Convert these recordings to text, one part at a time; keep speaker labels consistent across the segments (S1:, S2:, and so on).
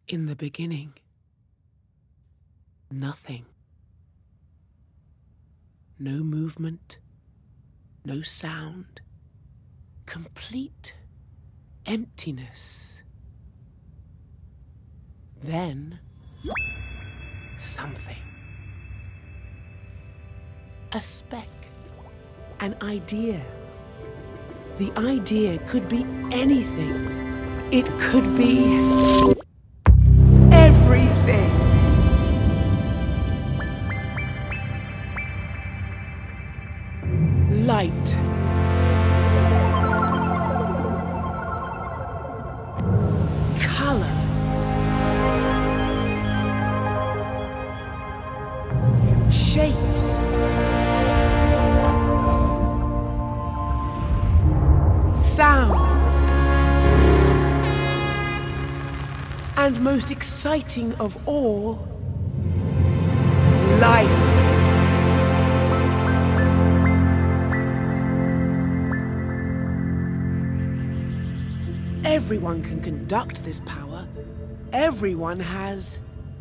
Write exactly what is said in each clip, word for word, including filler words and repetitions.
S1: In the beginning, nothing. No movement, no sound, complete emptiness. Then, something. A speck, an idea. The idea could be anything. It could be everything. Light. Color. Shapes. Sounds. And most exciting of all, life. Everyone can conduct this power. Everyone has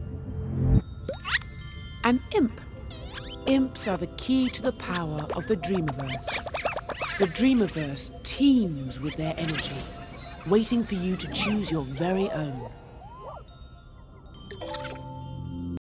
S1: an imp. Imps are the key to the power of the Dreamiverse. The Dreamiverse teems with their energy, waiting for you to choose your very own.